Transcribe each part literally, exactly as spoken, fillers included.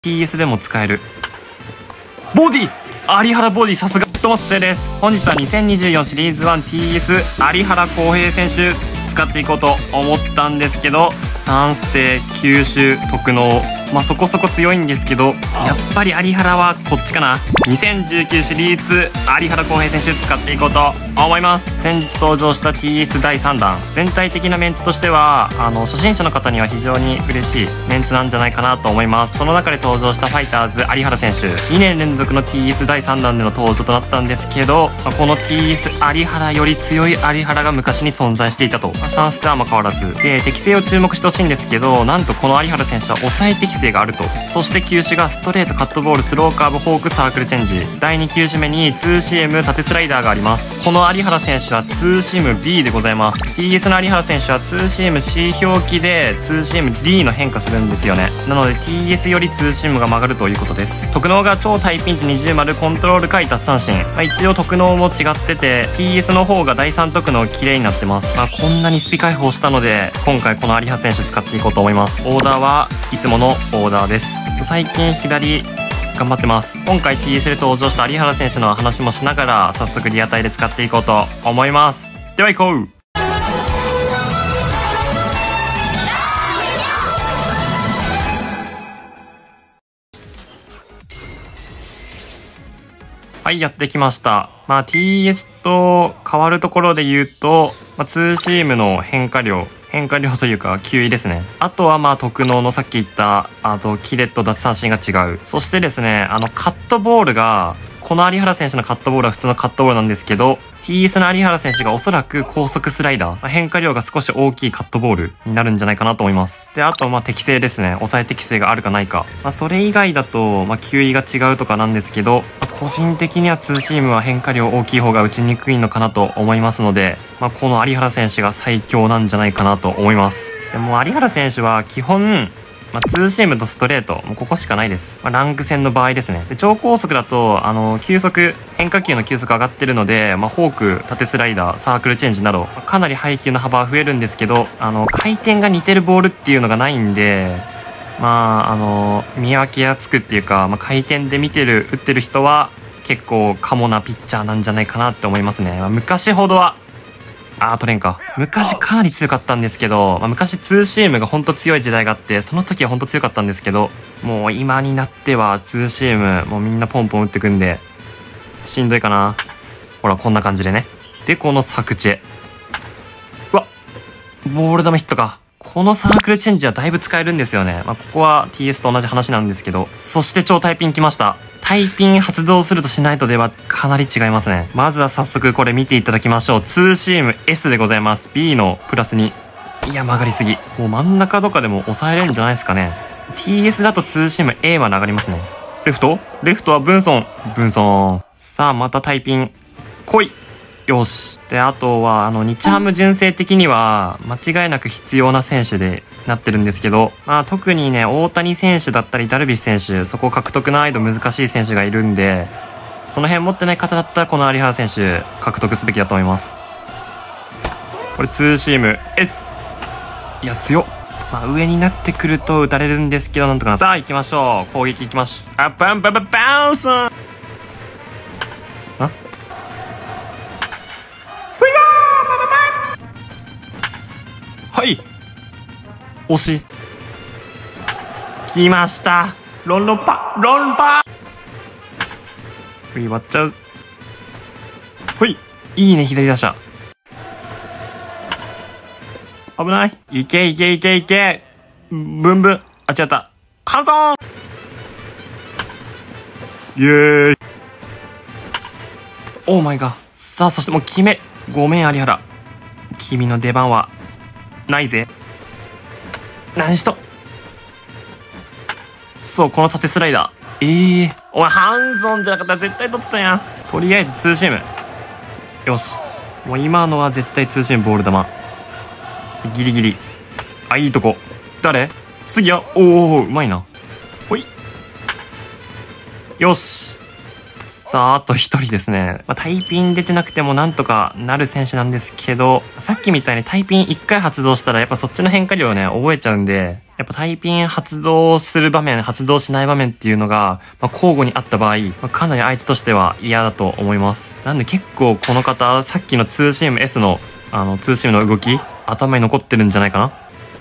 ティーエス でも使えるボディ有原ボディ、さすがトマステです。本日はにせんにじゅうよんシリーズワン ティーエス 有原航平選手使っていこうと思ったんですけど、さんステ吸収特能、まあそこそこ強いんですけど、やっぱり有原はこっちかな。にせんじゅうきゅうシリーズ有原航平選手使っていこうと思います。先日登場した ティーエス だいさんだん、全体的なメンツとしてはあの初心者の方には非常に嬉しいメンツなんじゃないかなと思います。その中で登場したファイターズ有原選手、にねん連続の ティーエス だいさんだんでの登場となったんですけど、まあ、この ティーエス 有原より強い有原が昔に存在していたと、まあ、さんステはま変わらずで、適性を注目してほしいんですけど、なんとこの有原選手は抑え適性があると。そして球種がストレート、カットボール、スローカーブ、フォーク、サークルチェンジ、だいに球種目にツーシーム、縦スライダーがあります。この有原選手はツーシーム ビー でございます。 ティーエス の有原選手はツーシーム シー 表記でツーシーム ディー の変化するんですよね。なので ティーエス よりツーシームが曲がるということです。特能が超タイピンチにじゅうまる、コントロール回奪三振、まあ、一応特能も違ってて ティーエス の方がだいさん特能綺麗になってます。まあ、こんなにスピ解放したので今回この有原選手使っていこうと思います。オーダーはいつものオーダーです。最近左頑張ってます。今回 ティーエス で登場した有原選手の話もしながら早速リアタイで使っていこうと思います。では行こう。はい、やってきました。まあ ティーエス と変わるところで言うと、まあ、ツーシームの変化量変化量というか球威ですね。あとはまあ特能のさっき言ったあとキレと奪三振が違う。そしてですね、あのカットボールが、この有原選手のカットボールは普通のカットボールなんですけど、 ティーエス の有原選手がおそらく高速スライダー、まあ、変化量が少し大きいカットボールになるんじゃないかなと思います。であとまあ適性ですね。抑え適性があるかないか、まあ、それ以外だとまあ球威が違うとかなんですけど、まあ、個人的にはツーシームは変化量大きい方が打ちにくいのかなと思いますので、まあ、この有原選手が最強なんじゃないかなと思います。でも有原選手は基本まあ、ツーシームとストレート、もうここしかないです。まあ、ランク戦の場合ですね。で超高速だと、あの、球速、変化球の球速上がってるので、まあ、フォーク、縦スライダー、サークルチェンジなど、かなり配球の幅は増えるんですけど、あの、回転が似てるボールっていうのがないんで、まあ、あの、見分けがつくっていうか、まあ、回転で見てる、打ってる人は、結構、カモなピッチャーなんじゃないかなって思いますね。まあ、昔ほどは、あー取れんか。昔かなり強かったんですけど、まあ、昔ツーシームがほんと強い時代があって、その時はほんと強かったんですけど、もう今になってはツーシーム、もうみんなポンポン打ってくんで、しんどいかな。ほら、こんな感じでね。で、このサクチェ。うわ、ボール球ヒットか。このサークルチェンジはだいぶ使えるんですよね。まあ、ここは ティーエス と同じ話なんですけど、そして超タイピン来ました。タイピン発動するとしないとではかなり違いますね。まずは早速これ見ていただきましょう。ツーシーム エス でございます。ビー のプラスに。いや、曲がりすぎ。もう真ん中とかでも抑えれるんじゃないですかね。ティーエス だとツーシーム エー は流れますね。レフトレフトはブンソン。ブンソン。さあ、またタイピン。来い。よし。で、あとは、あの、日ハム純正的には、間違いなく必要な選手でなってるんですけど、まあ、特にね、大谷選手だったり、ダルビッシュ選手、そこ獲得難易度難しい選手がいるんで、その辺持ってない方だったら、この有原選手、獲得すべきだと思います。これ、ツーシーム エス。いや、強っ。まあ、上になってくると打たれるんですけど、なんとかな。さあ、行きましょう。攻撃行きましょう。あ、バンバンバンバウンスン。はい、惜しい。来ました。ロンロンパロンパふい、割っちゃう。ほい、いいね、左打者。危ない。いけいけいけいけ。ブンブン。あ、違った。ハンソンイエーイ。オーマイガー。さあ、そしてもう決め。ごめん、有原。君の出番はないぜ。何しと。そう、この縦スライダー。ええー、お前ハンソンじゃなかったら絶対取ってたやん。とりあえずツーシーム。よし、もう今のは絶対ツーシームボール球。ギリギリ。あ、いいとこ。誰？杉谷。おお、うまいな。ほい。よし。 さあ、あと一人ですね。まあ、タイピン出てなくてもなんとかなる選手なんですけど、さっきみたいにタイピン一回発動したらやっぱそっちの変化量をね、覚えちゃうんで、やっぱタイピン発動する場面、発動しない場面っていうのが、まあ、交互にあった場合、まあ、かなり相手としては嫌だと思います。なんで結構この方、さっきのツーシーム S の、あの、ツーシームの動き、頭に残ってるんじゃないかな。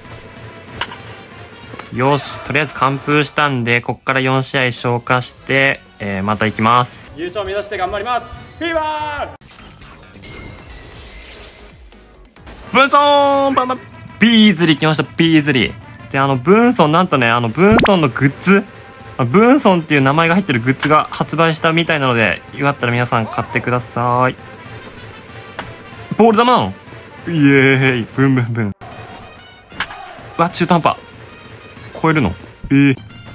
よし、とりあえず完封したんで、こっからよん試合消化して、えー、また行きます。 優勝目指して頑張ります。フィーバーブンソンバンバンビーズリー来ました、ビーズリー。で、あの、ブンソン、なんとね、あの、ブンソンのグッズ、ブンソンっていう名前が入ってるグッズが発売したみたいなので、よかったら皆さん買ってください。ボール球なの？イエーイ、ブンブンブン。うわ、中途半端。超えるの？えー、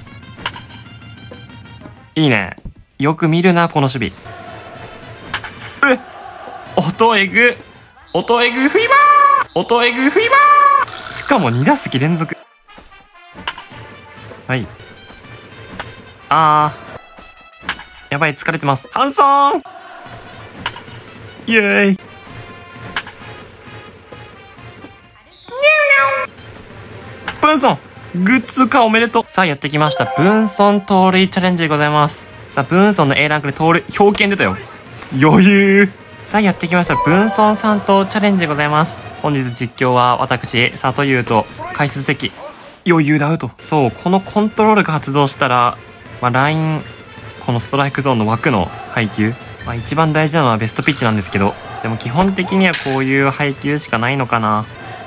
いいね。よく見るな、この守備。え、音えぐ。音えぐフィーバー音えぐフィーバーしかもに打席連続。はい。あー。やばい、疲れてます。ハンソンイエーイブンソングッズ化おめでとう。さあ、やってきました。ブンソン盗塁チャレンジでございます。さあ、ブンソンの A ランクで盗塁、表見出たよ。余裕。さあ、やってきました。ブンソンさんとチャレンジでございます。本日実況は私、佐藤優と解説席。余裕でアウト。そう、このコントロールが発動したら、まあ、ライン、このストライクゾーンの枠の配球。まあ、一番大事なのはベストピッチなんですけど、でも基本的にはこういう配球しかないのかな。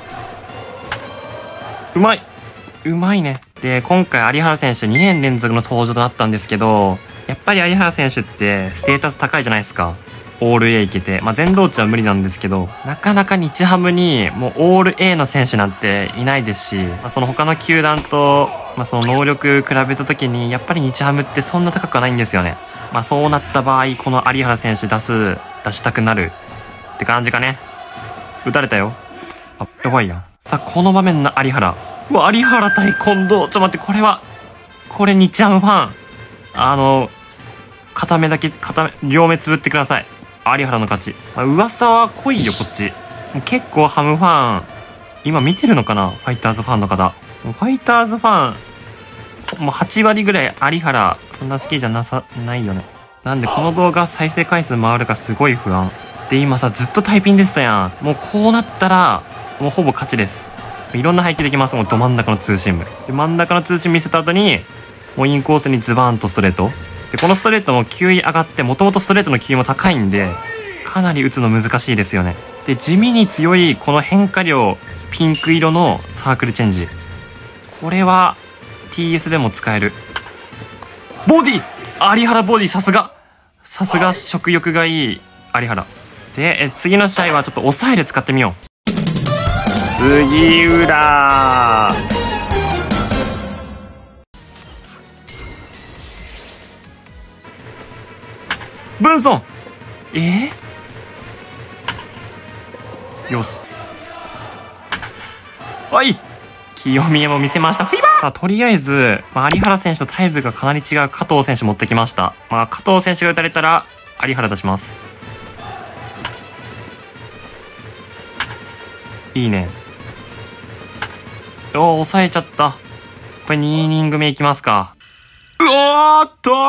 うまいうまいね。で、今回有原選手にねん連続の登場となったんですけど、やっぱり有原選手ってステータス高いじゃないですか。オール A いけて。まあ、全同値は無理なんですけど、なかなか日ハムにもうオール A の選手なんていないですし、まあ、その他の球団と、まあ、その能力比べた時に、やっぱり日ハムってそんな高くはないんですよね。まあ、そうなった場合、この有原選手出す、出したくなるって感じかね。打たれたよ。あ、やばいや。さあ、この場面の有原。うわ、有原対近藤。ちょっと待って、これは、これ日ハムファン。あの、片目だけ、片目、両目つぶってください。有原の勝ち。まあ、噂は濃いよ、こっち。結構ハムファン、今見てるのかな？ファイターズファンの方。ファイターズファン、もうはち割ぐらい有原、そんな好きじゃなさ、ないよね。なんで、この動画再生回数回るかすごい不安。で、今さ、ずっとタイピンでしたやん。もうこうなったら、もうほぼ勝ちです。いろんな配球できます。もうど真ん中のツーシーム。で、真ん中のツーシーム見せた後に、もうインコースにズバーンとストレート。で、このストレートも球威上がって、もともとストレートの球威も高いんで、かなり打つの難しいですよね。で、地味に強いこの変化量、ピンク色のサークルチェンジ。これは ティーエス でも使える。ボディ有原ボディさすがさすが食欲がいい有原。で、え次の試合はちょっと抑えで使ってみよう。杉浦ブンソンえー、よしはい清宮も見せました。フィーバーさあ、とりあえず、まあ、有原選手とタイプがかなり違う加藤選手持ってきました。まあ、加藤選手が打たれたら有原出します。いいね。おー、抑えちゃった。これにイニング目いきますか。うおーっと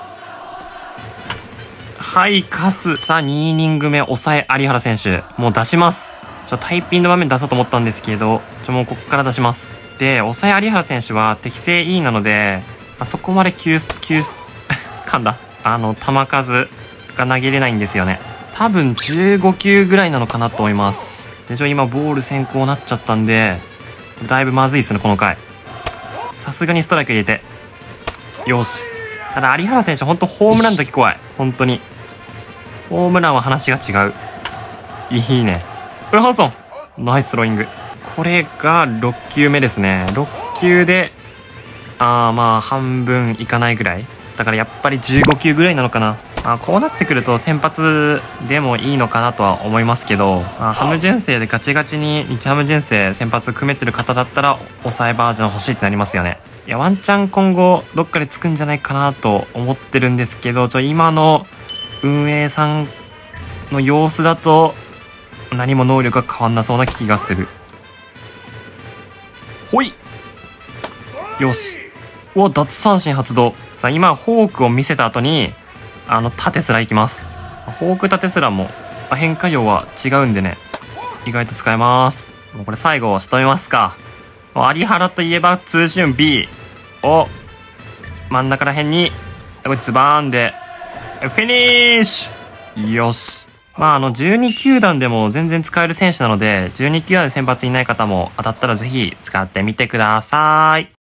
はい、カス。さあ、にイニング目、抑え、有原選手。もう出します。ちょ、タイピンの場面出そうと思ったんですけど、ちょ、もうこっから出します。で、抑え有原選手は適正 E なので、あそこまで急、急、噛んだ。あの、球数が投げれないんですよね。多分じゅうご球ぐらいなのかなと思います。で、ちょ、今ボール先行なっちゃったんで、だいぶまずいっすね、この回。さすがにストライク入れて。よし。ただ、有原選手、ほんとホームランの時怖い。本当に。ホームランは話が違う。いいね。ウハンソンナイススローイング。これがろっ球目ですね。ろっ球で、あーまあ、半分いかないぐらい。だからやっぱりじゅうご球ぐらいなのかな。あこうなってくると先発でもいいのかなとは思いますけど、まあ、ハム純正でガチガチに日ハム純正先発組めてる方だったら抑えバージョン欲しいってなりますよね。いやワンチャン今後どっかでつくんじゃないかなと思ってるんですけど、ちょ今の運営さんの様子だと何も能力が変わんなそうな気がする。ほい、よし。お、奪三振発動。さあ今フォークを見せた後にあの縦スラいきます。フォーク縦スラも変化量は違うんでね、意外と使えます。もうこれ最後仕留めますか。有原といえばツーシーム B を真ん中ら辺にこれズバーンでフィニッシュ。よし。まああのじゅうに球団でも全然使える選手なので、じゅうに球団で先発いない方も当たったらぜひ使ってみてください。